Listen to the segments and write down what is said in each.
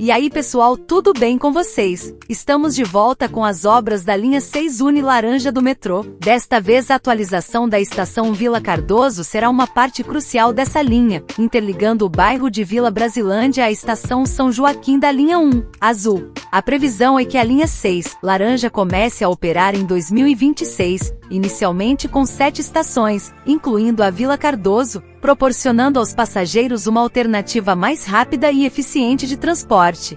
E aí pessoal, tudo bem com vocês? Estamos de volta com as obras da linha 6 Uni Laranja do metrô. Desta vez a atualização da estação Vila Cardoso será uma parte crucial dessa linha, interligando o bairro de Vila Brasilândia à estação São Joaquim da linha 1, azul. A previsão é que a linha 6, laranja, comece a operar em 2026, inicialmente com 7 estações, incluindo a Vila Cardoso, proporcionando aos passageiros uma alternativa mais rápida e eficiente de transporte.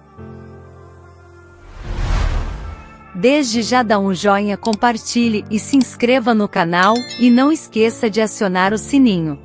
Desde já dá um joinha, compartilhe e se inscreva no canal, e não esqueça de acionar o sininho.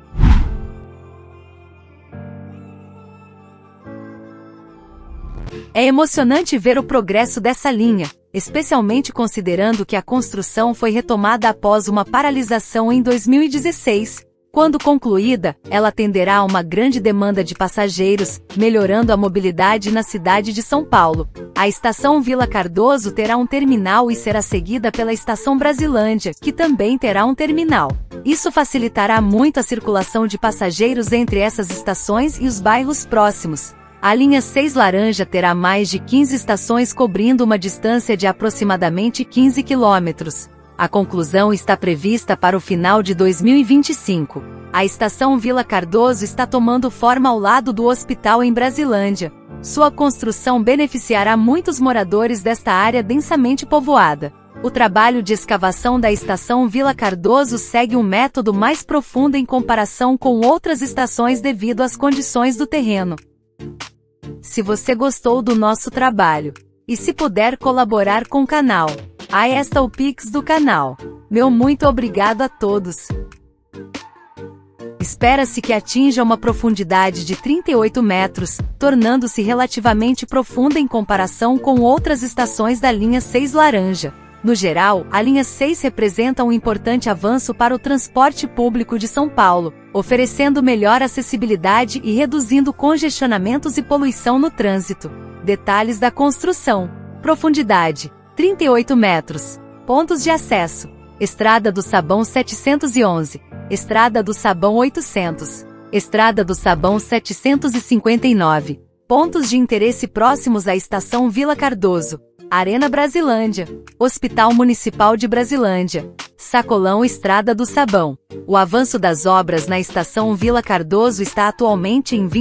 É emocionante ver o progresso dessa linha, especialmente considerando que a construção foi retomada após uma paralisação em 2016. Quando concluída, ela atenderá a uma grande demanda de passageiros, melhorando a mobilidade na cidade de São Paulo. A estação Vila Cardoso terá um terminal e será seguida pela estação Brasilândia, que também terá um terminal. Isso facilitará muito a circulação de passageiros entre essas estações e os bairros próximos. A linha 6 laranja terá mais de 15 estações cobrindo uma distância de aproximadamente 15 quilômetros. A conclusão está prevista para o final de 2025. A estação Vila Cardoso está tomando forma ao lado do hospital em Brasilândia. Sua construção beneficiará muitos moradores desta área densamente povoada. O trabalho de escavação da estação Vila Cardoso segue um método mais profundo em comparação com outras estações devido às condições do terreno. Se você gostou do nosso trabalho, e se puder colaborar com o canal, aí está o Pix do canal. Meu muito obrigado a todos. Espera-se que atinja uma profundidade de 38 metros, tornando-se relativamente profunda em comparação com outras estações da linha 6 laranja. No geral, a linha 6 representa um importante avanço para o transporte público de São Paulo, oferecendo melhor acessibilidade e reduzindo congestionamentos e poluição no trânsito. Detalhes da construção: profundidade 38 metros. Pontos de acesso: Estrada do Sabão 711, Estrada do Sabão 800, Estrada do Sabão 759. Pontos de interesse próximos à estação Vila Cardoso: Arena Brasilândia, Hospital Municipal de Brasilândia, Sacolão, Estrada do Sabão. O avanço das obras na estação Vila Cardoso está atualmente em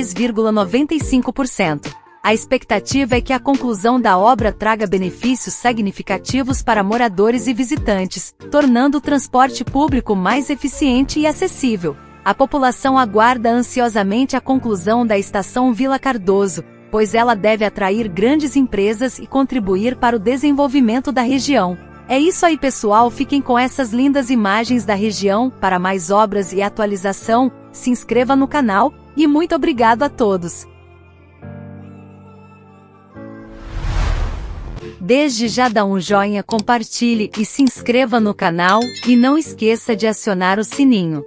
23,95%. A expectativa é que a conclusão da obra traga benefícios significativos para moradores e visitantes, tornando o transporte público mais eficiente e acessível. A população aguarda ansiosamente a conclusão da estação Vila Cardoso, pois ela deve atrair grandes empresas e contribuir para o desenvolvimento da região. É isso aí pessoal, fiquem com essas lindas imagens da região. Para mais obras e atualização, se inscreva no canal, e muito obrigado a todos. Desde já dá um joinha, compartilhe e se inscreva no canal, e não esqueça de acionar o sininho.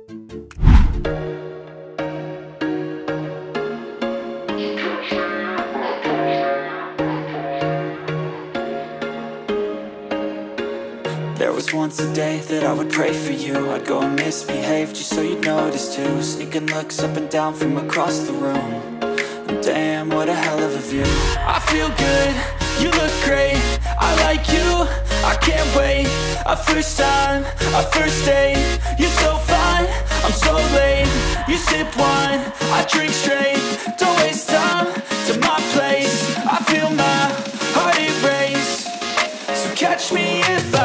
There was once a day that I would pray for you. I'd go and misbehave just so you'd notice too. Sneaking looks up and down from across the room. And damn, what a hell of a view. I feel good, you look great, I like you, I can't wait. A first time, a first date. You're so fine, I'm so late. You sip wine, I drink straight. Don't waste time to my place. I feel my heart erase. So catch me if I